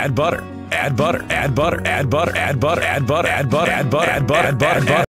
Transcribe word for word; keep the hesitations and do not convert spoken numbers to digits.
add butter, add butter, add butter, add butter, add butter, add butter, add butter, add butter, add butter, add butter, add butter.